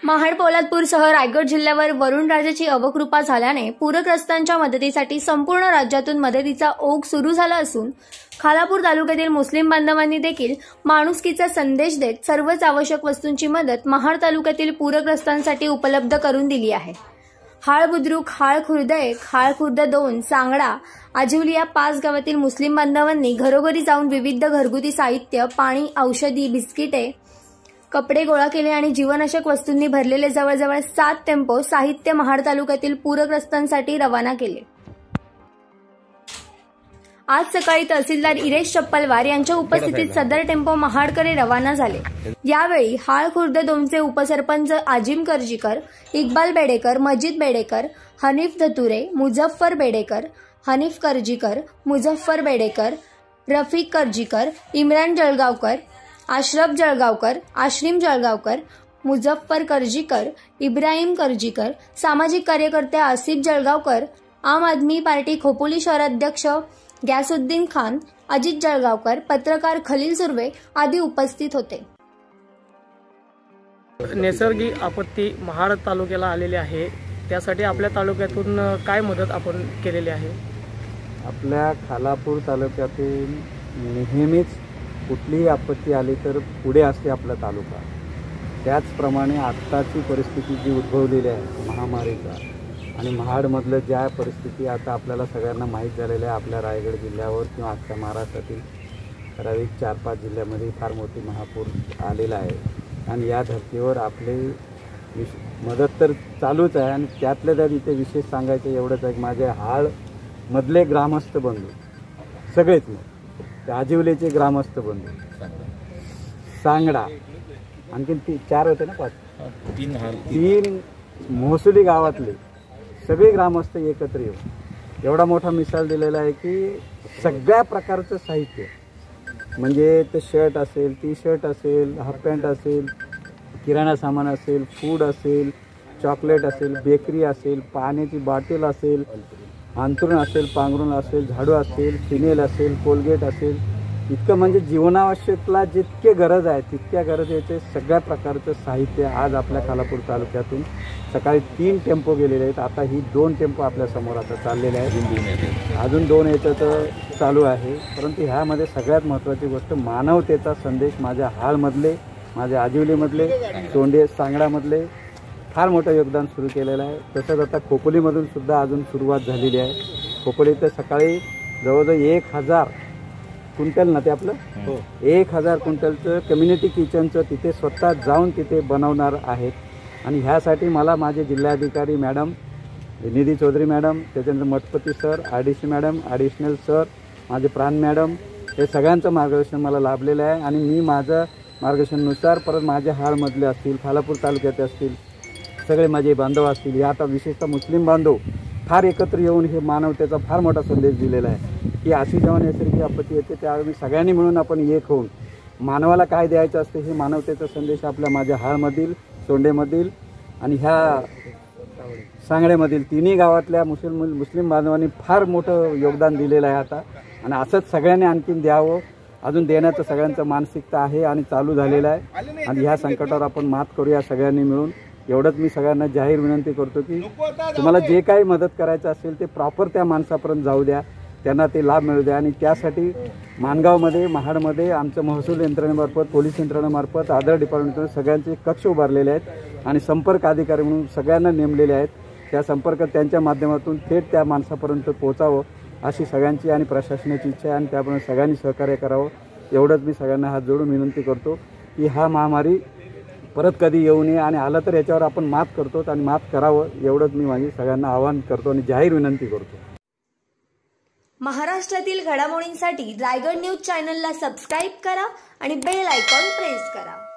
महाड पोलादपूरसह रायगड जिल्ह्यावर वरुणराजाची अवकृपा झाल्याने पूरग्रस्तांच्या मदतीसाठी संपूर्ण राज्यातून मदतीचा ओघ सुरू झाला असून खालापूर तालुक्यातील मुस्लिम बांधवांनी देखील माणुसकीचा संदेश देत सर्वच आवश्यक वस्तूंची मदत महाड तालुक्यातील पूरग्रस्तांसाठी उपलब्ध करून दिली आहे। हाळ बुद्रुक, हाळ खुर्द 1, हाळ खुर्द 2, सांगडा, आजिवली या 5 गावातील मुस्लिम बांधवांनी घरोघरी जाऊन विविध घरगुती साहित्य, पाणी, औषधी, बिस्किटे, कपडे गोळा केले आणि जीवनावश्यक वस्तूंनी भरलेले जवळजवळ 7 टेम्पो साहित्य महाड तालुक्यातील पूरग्रस्तांसाठी रवाना केले। आज सकाळी तहसीलदार इरेश चप्पलवार यांच्या उपस्थितीत सदर टेम्पो महाडकडे रवाना झाले। यावेळी हाळ खुर्द 2चे उपसरपंच आजिम करजीकर, इक्बाल बेडेकर, मजीद बेडेकर, हनीफ धतुरे, मुझफ्फर बेडेकर, हनीफ करजीकर, मुझफ्फर बेडेकर, रफिक करजीकर, इम्रान जळगावकर, अशरफ जळगावकर, आश्रिम जळगावकर, मुझफ्फर करजीकर, इब्राहिम करजीकर, सामाजिक कार्यकर्ते आसिफ जळगावकर, आम आदमी पार्टी खोपोली शहराध्यक्ष गयासुद्दीन खान, अजित जळगावकर, पत्रकार खलील सुर्वे आदी उपस्थित होते। नैसर्गिक आपत्ती महाड तालुक्याला आलेली आहे, त्यासाठी आपल्या तालुक्यातून काय मदत आपण केलेली आहे? आपल्या खालापूर तालुक्यातील नेहमीच कुठलीही आपत्ती आली तर पुढे असते आपला तालुका। त्याचप्रमाणे आत्ताची परिस्थिती जी उद्भवलेली आहे महामारीचा आणि महाडमधलं ज्या परिस्थिती आता आपल्याला सगळ्यांना माहीत झालेल्या आहे, आपल्या रायगड जिल्ह्यावर किंवा अख्ख्या महाराष्ट्रातील ठराविक 4-5 जिल्ह्यामध्ये फार मोठी महापूर आलेला आहे आणि या धर्तीवर आपली मदत तर चालूच आहे आणि त्यातल्या त्यात इथे विशेष सांगायचं एवढंच आहे की माझे हाळमधले ग्रामस्थ बंधू सगळेच आजिवलेचे ग्रामस्थ बंधू, सांगडा, आणखी 4 होते ना, 3 महसुली गावातले सगळे ग्रामस्थ एकत्र येऊन एवढा मोठा मिसाल दिलेला आहे की सगळ्या प्रकारचं साहित्य, म्हणजे ते शर्ट असेल, टी शर्ट असेल, हाफ पॅन्ट असेल, किराणा सामान असेल, फूड असेल, चॉकलेट असेल, बेकरी असेल, पाण्याची बॉटल असेल, अंथरूण असेल, पांघरूण असेल, झाडू असेल, फिनेल असेल, कोलगेट असेल, इतकं म्हणजे जीवनावश्यकला जितके गरज आहे तितक्या गरजेचे सगळ्या प्रकारचं साहित्य आज आपल्या खालापूर तालुक्यातून सकाळी 3 टेम्पो गेलेले आहेत। आता ही 2 टेम्पो आपल्या समोर आता चाललेले आहेत, अजून 2 याचं चालू आहे। परंतु ह्यामध्ये सगळ्यात महत्त्वाची गोष्ट मानवतेचा संदेश माझ्या हाळमधले, माझ्या आजिवलीमधले, सोंडे सांगडामधले फार मोठं योगदान सुरू केलेलं आहे। तसंच आता खोपोलीमधून सुद्धा अजून सुरुवात झालेली आहे। खोपोलीत सकाळी जवळजवळ 1000 क्विंटल ना ते आपलं 1000 क्विंटलचं कम्युनिटी किचनचं तिथे स्वतः जाऊन तिथे बनवणार आहेत आणि ह्यासाठी मला माझे जिल्हाधिकारी मॅडम निधी चौधरी मॅडम, त्याच्यानंतर Mathpati sir, RDC madam, additional sir, माझे प्राण मॅडम, हे सगळ्यांचं मार्गदर्शन मला लाभलेलं आहे आणि मी माझं मार्गदर्शनानुसार परत माझ्या हाळमधले असतील, खालापूर तालुक्यात असतील, सगळे माझे बांधव असतील, हे आता विशेषतः मुस्लिम बांधव फार एकत्र येऊन हे मानवतेचा फार मोठा संदेश दिलेला आहे की अशी जेव्हा नैसर्गिक आपत्ती येते त्यावेळी सगळ्यांनी मिळून आपण एक होऊन मानवाला काय द्यायचं असते हे मानवतेचा संदेश आपल्या माझ्या हाळमधील, सोंडेमधील आणि ह्या सांगड्यामधील 3ही गावातल्या मुस्लिम बांधवांनी फार मोठं योगदान दिलेलं आहे आता आणि असंच सगळ्यांनी आणखीन द्यावं, अजून देण्याचं सगळ्यांचं मानसिकता आहे आणि चालू झालेलं आहे आणि ह्या संकटावर आपण मात करूया सगळ्यांनी मिळून। एवढंच मी सगळ्यांना जाहीर विनंती करतो की तुम्हाला जे काही मदत करायचं असेल ते प्रॉपर त्या माणसापर्यंत जाऊ द्या, त्यांना ते लाभ मिळू द्या आणि त्यासाठी माणगावमध्ये, महाडमध्ये आमचं महसूल यंत्रणेमार्फत, पोलीस यंत्रणेमार्फत, आधार डिपार्टमेंट सगळ्यांचे कक्ष उभारलेले आहेत आणि संपर्क अधिकारी म्हणून सगळ्यांना नेमलेले आहेत। त्या संपर्कात त्यांच्या माध्यमातून थेट त्या माणसापर्यंत पोहोचावं अशी सगळ्यांची आणि प्रशासनाची इच्छा आहे आणि त्याप्रमाणे सगळ्यांनी सहकार्य करावं एवढंच मी सगळ्यांना हात जोडून विनंती करतो की हा महामारी परत कधी येऊ नये आणि आलं तर याच्यावर आपण मात करतो आणि मात करावं एवढंच मी माझी सगळ्यांना आवाहन करतो आणि जाहीर विनंती करतो। महाराष्ट्रातील घडामोडींसाठी रायगड न्यूज चॅनलला सबस्क्राईब करा आणि बेल आयकॉन प्रेस करा।